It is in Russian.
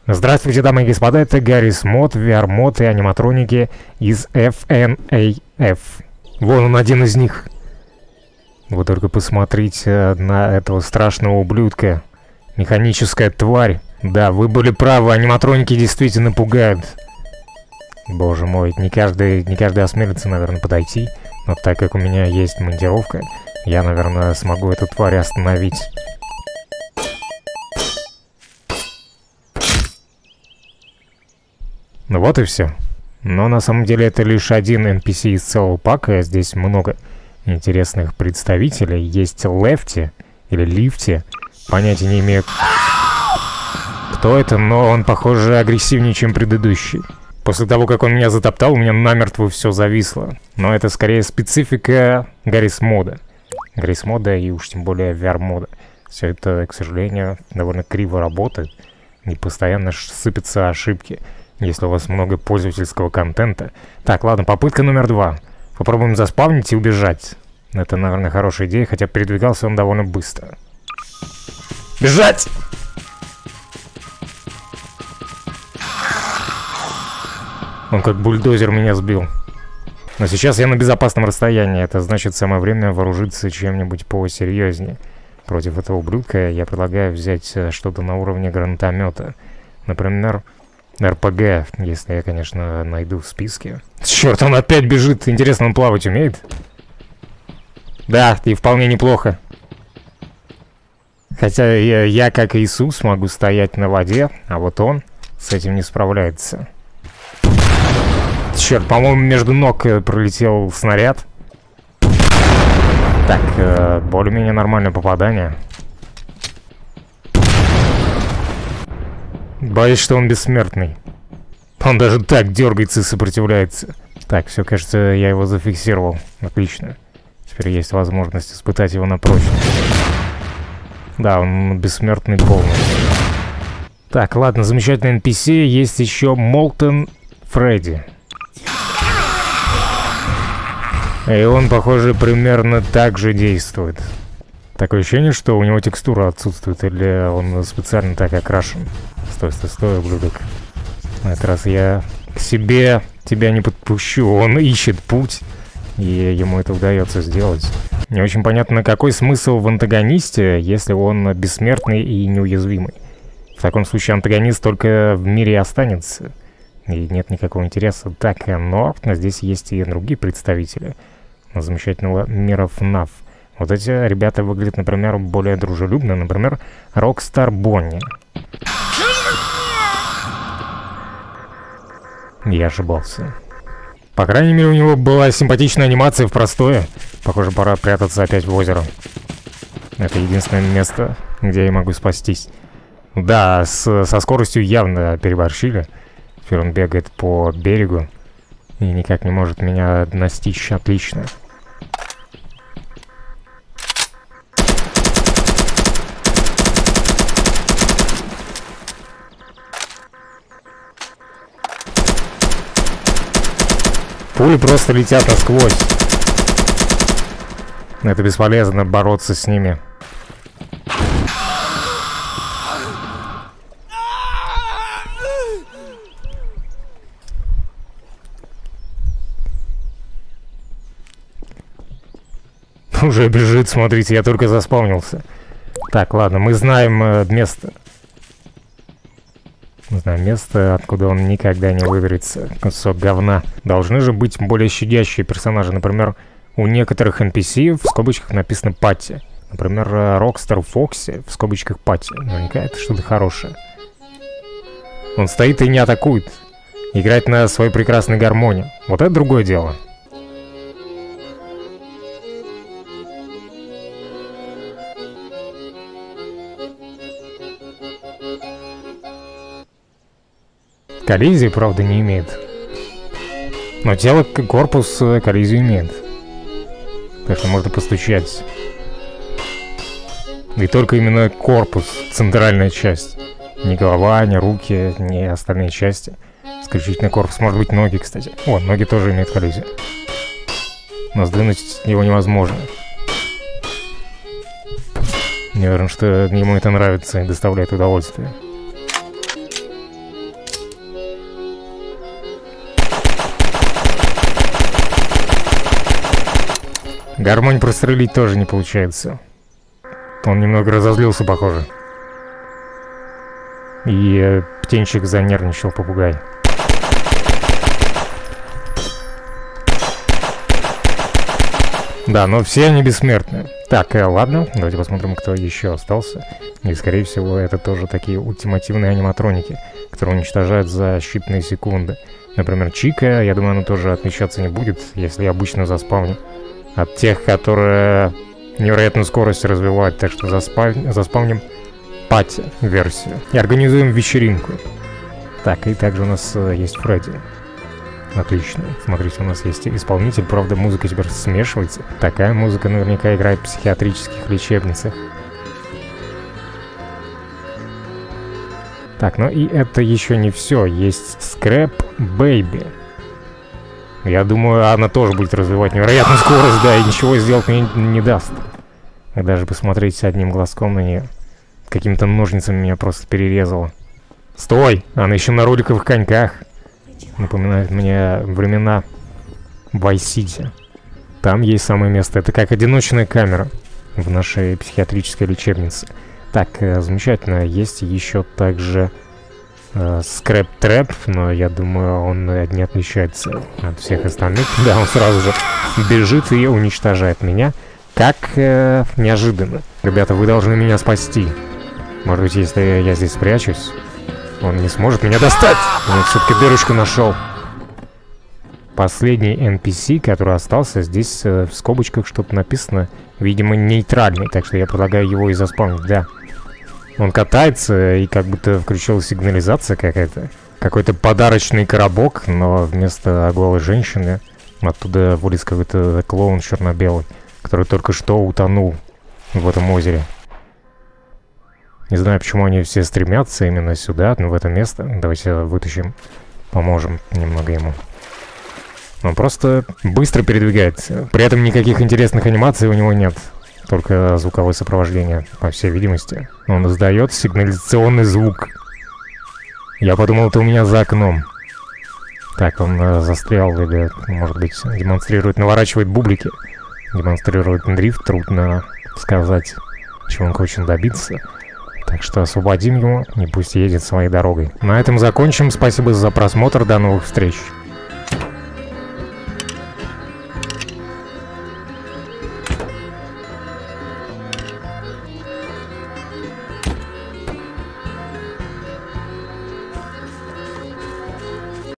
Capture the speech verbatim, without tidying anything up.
Здравствуйте, дамы и господа, это Гаррис Мод, ви ар-мод и аниматроники из эф эн эй эф. Вон он, один из них. Вы только посмотрите на этого страшного ублюдка. Механическая тварь. Да, вы были правы, аниматроники действительно пугают. Боже мой, не каждый, не каждый осмелится, наверное, подойти. Но так как у меня есть монтировка, я, наверное, смогу эту тварь остановить. Ну вот и все. Но на самом деле это лишь один эн пи си из целого пака. Здесь много интересных представителей. Есть Лефти или Лифти. Понятия не имею, кто это, но он, похоже, агрессивнее, чем предыдущий. После того, как он меня затоптал, у меня намертво все зависло. Но это скорее специфика Гаррис мода. Гаррис мода и уж тем более ви ар-мода. Все это, к сожалению, довольно криво работает. И постоянно сыпятся ошибки, если у вас много пользовательского контента. Так, ладно, попытка номер два. Попробуем заспавнить и убежать. Это, наверное, хорошая идея, хотя передвигался он довольно быстро. Бежать! Он как бульдозер меня сбил. Но сейчас я на безопасном расстоянии. Это значит, самое время вооружиться чем-нибудь посерьезнее. Против этого ублюдка я предлагаю взять что-то на уровне гранатомета. Например, эр пэ гэ, если я, конечно, найду в списке. Черт, он опять бежит. Интересно, он плавать умеет? Да, и вполне неплохо. Хотя я, я, как Иисус, могу стоять на воде, а вот он с этим не справляется. Черт, по-моему, между ног пролетел снаряд. Так, э, более-менее нормальное попадание. Боюсь, что он бессмертный. Он даже так дергается и сопротивляется. Так, все, кажется, я его зафиксировал. Отлично. Теперь есть возможность испытать его на прочность. Да, он бессмертный полностью. Так, ладно, замечательный эн пи си. Есть еще Молтон Фредди. И он, похоже, примерно так же действует. Такое ощущение, что у него текстура отсутствует, или он специально так окрашен. Стой, стой, стой, ублюдок. На этот раз я к себе тебя не подпущу. Он ищет путь, и ему это удается сделать. Не очень понятно, какой смысл в антагонисте, если он бессмертный и неуязвимый. В таком случае антагонист только в мире и останется. И нет никакого интереса. Так, но здесь есть и другие представители замечательного мира эф наф. Вот эти ребята выглядят, например, более дружелюбно. Например, Rockstar Bonnie. Я ошибался. По крайней мере, у него была симпатичная анимация в простое. Похоже, пора прятаться опять в озеро. Это единственное место, где я могу спастись. Да, с, со скоростью явно переборщили. Теперь он бегает по берегу и никак не может меня настичь. Отлично. Пули просто летят насквозь. Это бесполезно бороться с ними. Уже бежит, смотрите, я только заспавнился. Так, ладно, мы знаем э, место. Мы знаем место, откуда он никогда не выберется. Кусок говна. Должны же быть более щадящие персонажи. Например, у некоторых эн пи си в скобочках написано Патти. Например, Rockstar Foxy в скобочках Патти. Наверняка это что-то хорошее. Он стоит и не атакует. Играет на своей прекрасной гармонии. Вот это другое дело. Коллизии, правда, не имеет. Но тело, корпус коллизию имеет. Так что можно постучать. И только именно корпус, центральная часть. Ни голова, ни руки, ни остальные части. Исключительно корпус. Может быть, ноги, кстати. О, ноги тоже имеют коллизию. Но сдвинуть его невозможно. Не уверен, что ему это нравится и доставляет удовольствие. Гармонь прострелить тоже не получается. Он немного разозлился, похоже. И э, птенчик занервничал, попугай. Да, но все они бессмертны. Так, э, ладно, давайте посмотрим, кто еще остался. И, скорее всего, это тоже такие ультимативные аниматроники, которые уничтожают за считанные секунды. Например, Чика, я думаю, она тоже отмечаться не будет, если я обычно заспавню. От тех, которые невероятную скорость развивают, так что заспав... заспавним пати-версию. И организуем вечеринку. Так, и также у нас э, есть Фредди. Отлично. Смотрите, у нас есть исполнитель, правда, музыка теперь смешивается. Такая музыка наверняка играет в психиатрических лечебницах. Так, ну и это еще не все. Есть Scrap Baby. Я думаю, она тоже будет развивать невероятную скорость, да, и ничего сделать мне не даст. Даже посмотреть одним глазком на нее. Какими-то ножницами меня просто перерезала. Стой! Она еще на роликовых коньках. Напоминает мне времена Vice City. Там есть самое место. Это как одиночная камера в нашей психиатрической лечебнице. Так, э, замечательно. Есть еще также э, Scrap Trap, но я думаю, он не отличается от всех остальных. Да, он сразу же бежит и уничтожает меня. Как э, неожиданно. Ребята, вы должны меня спасти. Может быть, если я здесь спрячусь, он не сможет меня достать. Я все-таки дырочку нашел. Последний эн пи си, который остался, здесь э, в скобочках что-то написано. Видимо, нейтральный, так что я предлагаю его и заспавнить, да. Он катается, и как будто включилась сигнализация какая-то. Какой-то подарочный коробок, но вместо голой женщины оттуда вылез какой-то клоун черно-белый, который только что утонул в этом озере. Не знаю, почему они все стремятся именно сюда, но в это место. Давайте вытащим, поможем немного ему. Он просто быстро передвигается. При этом никаких интересных анимаций у него нет. Только звуковое сопровождение, по всей видимости. Он издает сигнализационный звук. Я подумал, это у меня за окном. Так, он э, застрял или, может быть, демонстрирует, наворачивает бублики. Демонстрирует дрифт, трудно сказать, чего он хочет добиться. Так что освободим его и пусть едет своей дорогой. На этом закончим. Спасибо за просмотр. До новых встреч.